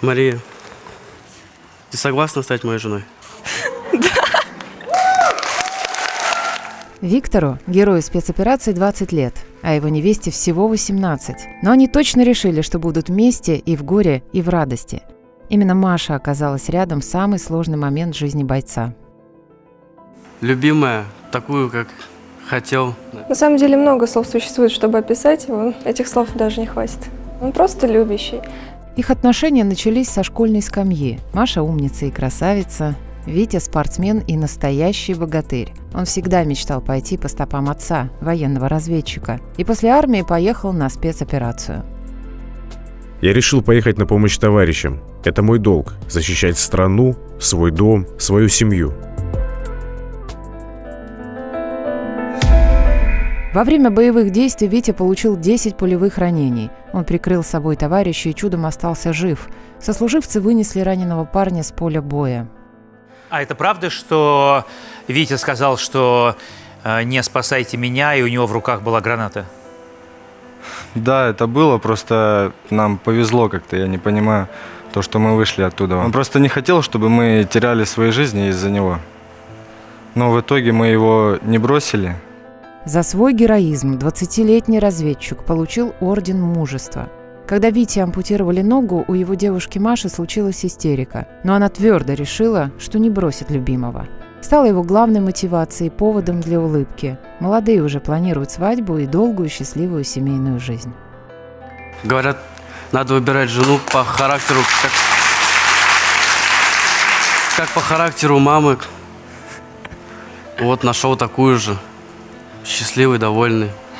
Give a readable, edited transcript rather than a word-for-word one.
Мария, ты согласна стать моей женой? Виктору, герою спецоперации, 20 лет, а его невесте всего 18. Но они точно решили, что будут вместе и в горе, и в радости. Именно Маша оказалась рядом в самый сложный момент в жизни бойца. Любимая, такую, как хотел. На самом деле много слов существует, чтобы описать его. Этих слов даже не хватит. Он просто любящий. Их отношения начались со школьной скамьи. Маша умница и красавица. Витя – спортсмен и настоящий богатырь. Он всегда мечтал пойти по стопам отца, военного разведчика, и после армии поехал на спецоперацию. Я решил поехать на помощь товарищам. Это мой долг – защищать страну, свой дом, свою семью. Во время боевых действий Витя получил 10 пулевых ранений. Он прикрыл собой товарища и чудом остался жив. Сослуживцы вынесли раненого парня с поля боя. А это правда, что Витя сказал, что не спасайте меня, и у него в руках была граната? Да, это было, просто нам повезло как-то, я не понимаю, то, что мы вышли оттуда. Он просто не хотел, чтобы мы теряли свои жизни из-за него. Но в итоге мы его не бросили. За свой героизм 20-летний разведчик получил орден мужества. Когда Вите ампутировали ногу, у его девушки Маши случилась истерика. Но она твердо решила, что не бросит любимого. Стала его главной мотивацией, поводом для улыбки. Молодые уже планируют свадьбу и долгую счастливую семейную жизнь. Говорят, надо выбирать жену по характеру, как по характеру мамы. Вот нашел такую же. Счастливый, довольный.